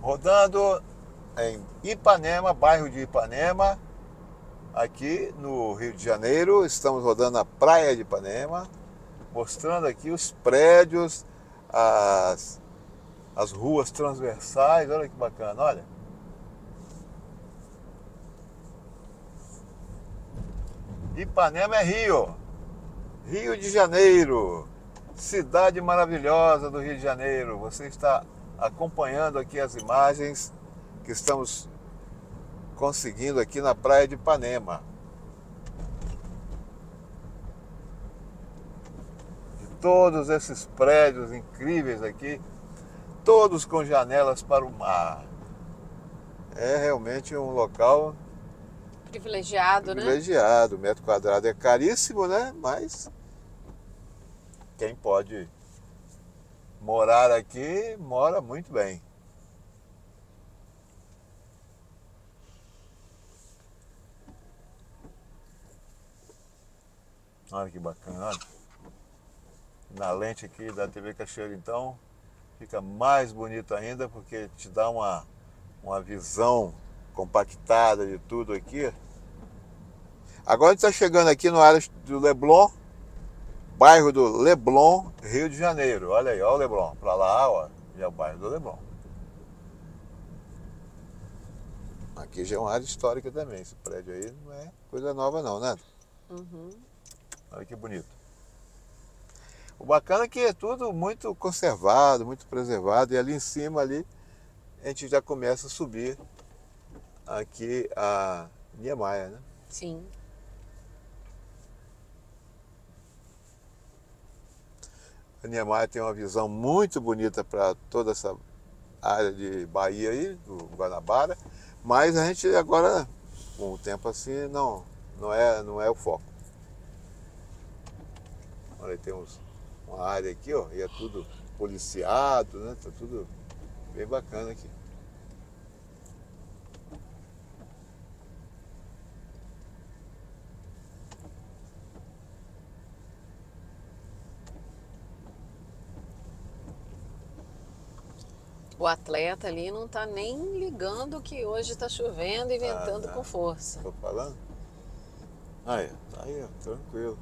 rodando em Ipanema, bairro de Ipanema, aqui no Rio de Janeiro. Estamos rodando a praia de Ipanema, mostrando aqui os prédios, as ruas transversais. Olha que bacana, olha. Ipanema é Rio, Rio de Janeiro, cidade maravilhosa do Rio de Janeiro. Você está acompanhando aqui as imagens que estamos conseguindo aqui na praia de Ipanema. De todos esses prédios incríveis aqui, todos com janelas para o mar. É realmente um local Privilegiado, né? privilegiado. O metro quadrado é caríssimo, né? Mas quem pode morar aqui, mora muito bem. Olha que bacana, olha. Na lente aqui da TV Cachoeira, então, fica mais bonito ainda, porque te dá uma visão compactada de tudo aqui. Agora a gente está chegando aqui no área do Leblon, bairro do Leblon, Rio de Janeiro. Olha aí, olha o Leblon. Para lá, ó, já é o bairro do Leblon. Aqui já é uma área histórica também. Esse prédio aí não é coisa nova não, né? Uhum. Olha que bonito. O bacana é que é tudo muito conservado, muito preservado. E ali em cima, ali, a gente já começa a subir aqui a Niemeyer, né? Sim. A Niemeyer tem uma visão muito bonita para toda essa área de Bahia aí, do Guanabara. Mas a gente agora, com o tempo assim, não é o foco. Olha, tem uma área aqui, ó, e é tudo policiado, né? Tá tudo bem bacana aqui. O atleta ali não tá nem ligando que hoje tá chovendo e ventando Não. com força. Tô falando? Aí, tá aí, ó, tranquilo.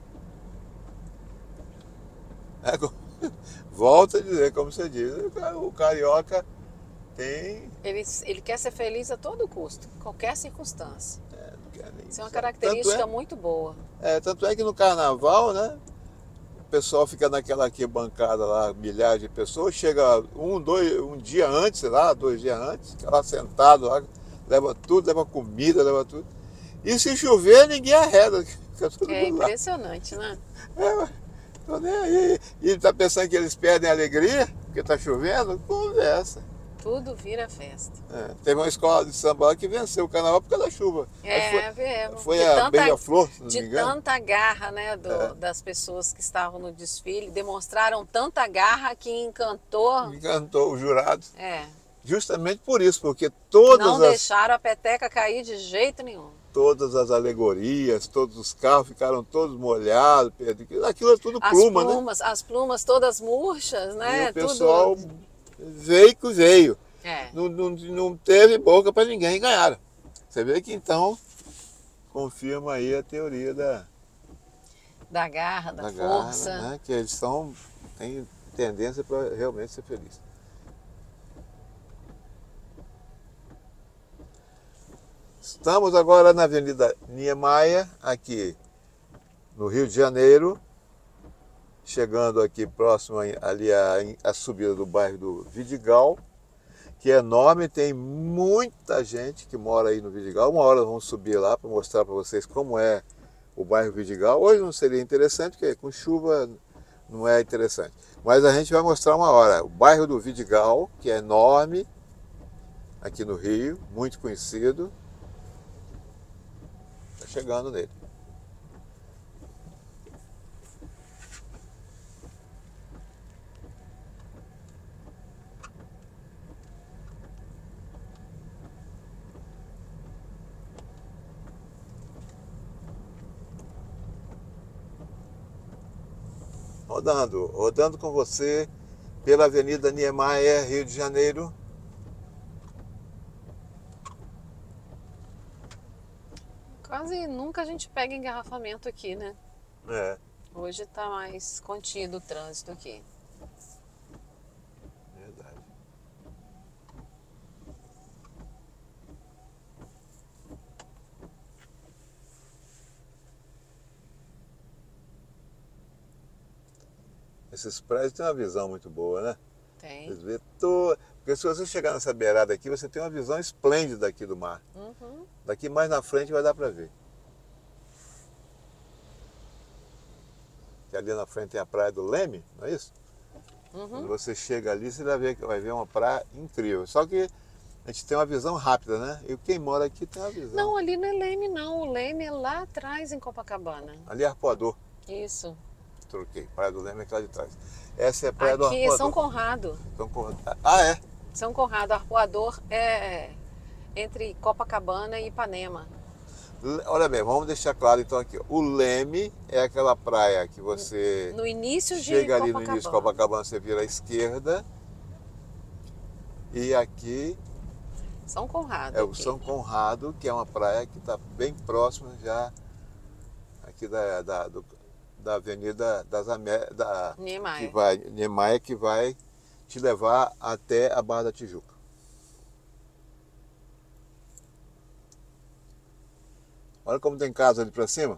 É, volto a dizer, como você diz, o carioca tem. Ele quer ser feliz a todo custo, qualquer circunstância. Não quer nem Isso é uma saber. Tanto característica muito boa. tanto é que no carnaval, né? O pessoal fica naquela aqui bancada lá, milhares de pessoas, chega um dia antes, sei lá, 2 dias antes, fica lá sentado lá, leva tudo, leva comida, leva tudo. E se chover, ninguém arreda, fica todo É mundo lá. impressionante, né? Tô nem aí. E tá pensando que eles perdem a alegria porque tá chovendo? Conversa. Tudo vira festa. Teve uma escola de samba lá que venceu o carnaval por causa da chuva. Acho que foi a Beija-Flor, se não de me engano. tanta garra, né, das pessoas que estavam no desfile, demonstraram tanta garra que encantou. Encantou os jurados. É, Justamente por isso, porque não deixaram a peteca cair de jeito nenhum. todas as alegorias, todos os carros ficaram todos molhados, aquilo é tudo pluma, né? As plumas todas murchas, né? E o pessoal Tudo. veio que veio. É. Não teve boca para ninguém e ganharam. Você vê que então confirma aí a teoria Da garra, da garra, força. né? Que eles têm tendência para realmente ser felizes. Estamos agora na Avenida Niemeyer, aqui no Rio de Janeiro, chegando aqui próximo ali a subida do bairro do Vidigal, que é enorme, tem muita gente que mora aí no Vidigal. Uma hora vamos subir lá para mostrar para vocês como é o bairro Vidigal. Hoje não seria interessante, porque com chuva não é interessante. Mas a gente vai mostrar uma hora. O bairro do Vidigal, que é enorme, aqui no Rio, muito conhecido. Está chegando nele. Rodando com você pela Avenida Niemeyer, Rio de Janeiro. Quase nunca a gente pega engarrafamento aqui, né? É, Hoje tá mais contido o trânsito aqui. verdade. Esses prédios têm uma visão muito boa, né? Tem. Você vê to- Porque se você chegar nessa beirada aqui, você tem uma visão esplêndida aqui do mar. Uhum. Daqui mais na frente vai dar para ver. Que ali na frente tem a praia do Leme, não é isso? Quando Uhum. você chega ali, você vai ver uma praia incrível. Só que a gente tem uma visão rápida, né? E quem mora aqui tem uma visão. Não, ali não é Leme, não. O Leme é lá atrás em Copacabana. Ali é Arpoador. Isso. Troquei. Praia do Leme é aquela de trás. Essa é a praia do Aqui é Arpoador. São Conrado. Ah, é? São Conrado, Arpoador é entre Copacabana e Ipanema. Olha bem, vamos deixar claro então aqui. Ó. O Leme é aquela praia que você No início de chega ali no Copacabana. início de Copacabana, você vira à esquerda. E aqui São Conrado. é o aqui. São Conrado, que é uma praia que está bem próxima já aqui da Avenida das Américas, Niemeyer. que vai, Niemeyer, que vai te levar até a Barra da Tijuca. Olha como tem casa ali para cima.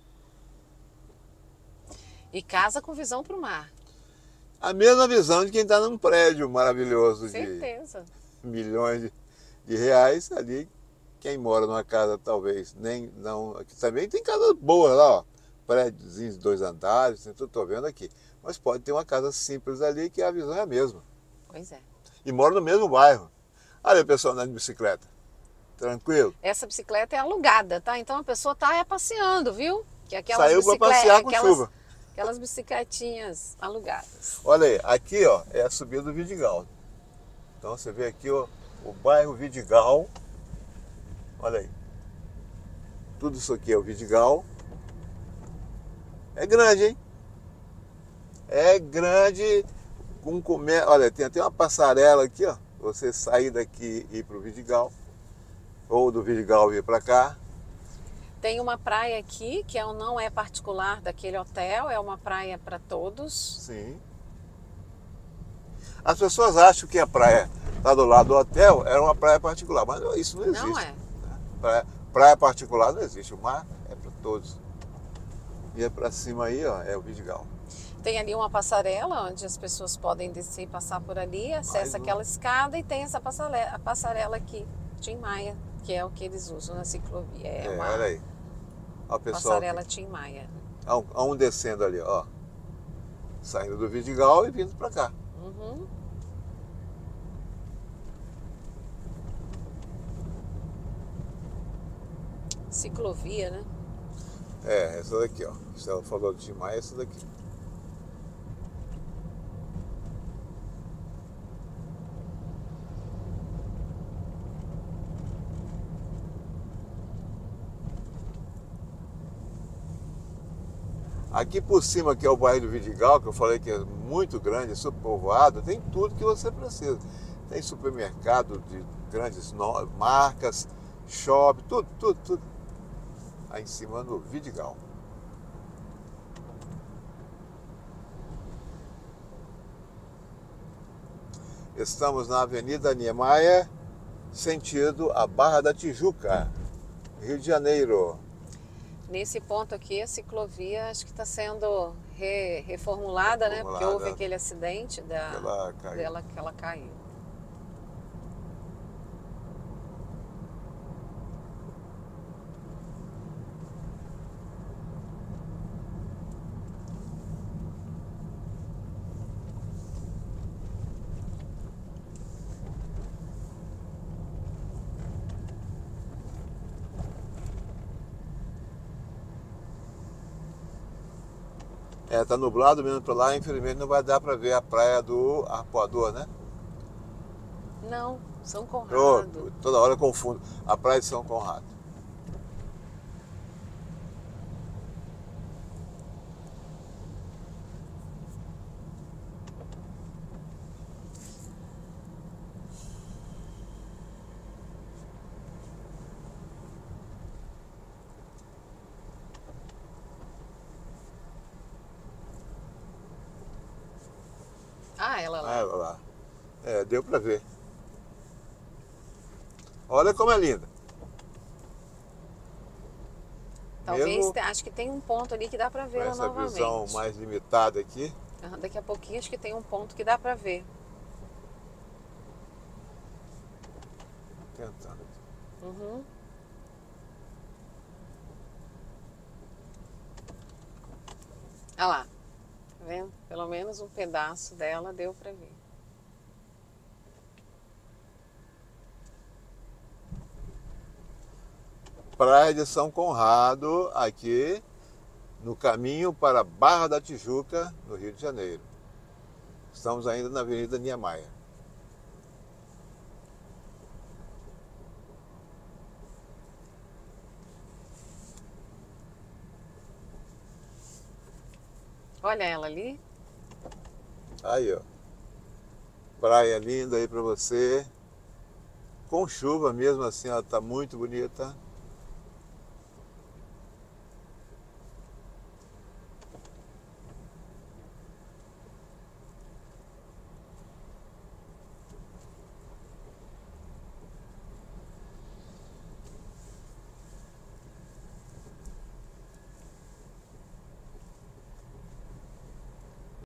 E casa com visão para o mar. A mesma visão de quem está num prédio maravilhoso de Certeza. milhões de reais ali. Quem mora numa casa talvez nem não. Aqui também tem casas boas lá, ó. Prédios de 2 andares, tudo estou vendo aqui. Mas pode ter uma casa simples ali que a visão é a mesma. Pois é. E mora no mesmo bairro. Olha o pessoal andando de bicicleta. Tranquilo. Essa bicicleta é alugada, tá? Então a pessoa tá passeando, viu? Que aquelas Saiu para passear com chuva. Aquelas bicicletinhas alugadas. Olha aí, aqui ó, é a subida do Vidigal. Então você vê aqui ó, o bairro Vidigal. Olha aí. Tudo isso aqui é o Vidigal. É grande, hein? É grande. Olha, tem até uma passarela aqui, ó. Você sair daqui e ir para o Vidigal. Ou do Vidigal vir para cá. Tem uma praia aqui que não é particular daquele hotel, é uma praia para todos. Sim. As pessoas acham que a praia está do lado do hotel é uma praia particular, mas isso não existe. Não é. Praia particular não existe, o mar é para todos. E é para cima aí, ó, é o Vidigal. Tem ali uma passarela onde as pessoas podem descer e passar por ali, acessa aquela escada e tem essa passarela aqui, Tim Maia, que é o que eles usam na ciclovia. Olha aí. Ó, pessoal, passarela Tim Maia. Há um descendo ali, ó. Saindo do Vidigal e vindo para cá. Uhum. Ciclovia, né? É, essa daqui, ó. Se ela falou de Tim Maia, é essa daqui. Aqui por cima, que é o bairro do Vidigal, que eu falei que é muito grande, super povoado, tem tudo que você precisa. Tem supermercado de grandes marcas, shopping, tudo. Aí em cima no Vidigal. Estamos na Avenida Niemeyer, sentido a Barra da Tijuca, Rio de Janeiro. Nesse ponto aqui, a ciclovia acho que está sendo reformulada, né? Porque houve aquele acidente dela que ela caiu. É, tá nublado mesmo para lá, infelizmente não vai dar para ver a praia do Arpoador, né? Não, São Conrado. Toda hora eu confundo. A praia de São Conrado. Ah, ela Ah, lá. ela lá. É, deu para ver. Olha como é linda. Talvez, Mesmo acho que tem um ponto ali que dá para com vê-la essa visão novamente. mais limitada aqui, Daqui a pouquinho acho que tem um ponto que dá para ver. tentando. Uhum. Olha lá, tá vendo? Pelo menos um pedaço dela deu para ver. Praia de São Conrado, aqui no caminho para Barra da Tijuca, no Rio de Janeiro. Estamos ainda na Avenida Niemeyer. Olha ela ali. Aí, ó. Praia linda aí para você. Com chuva mesmo assim, ela está muito bonita.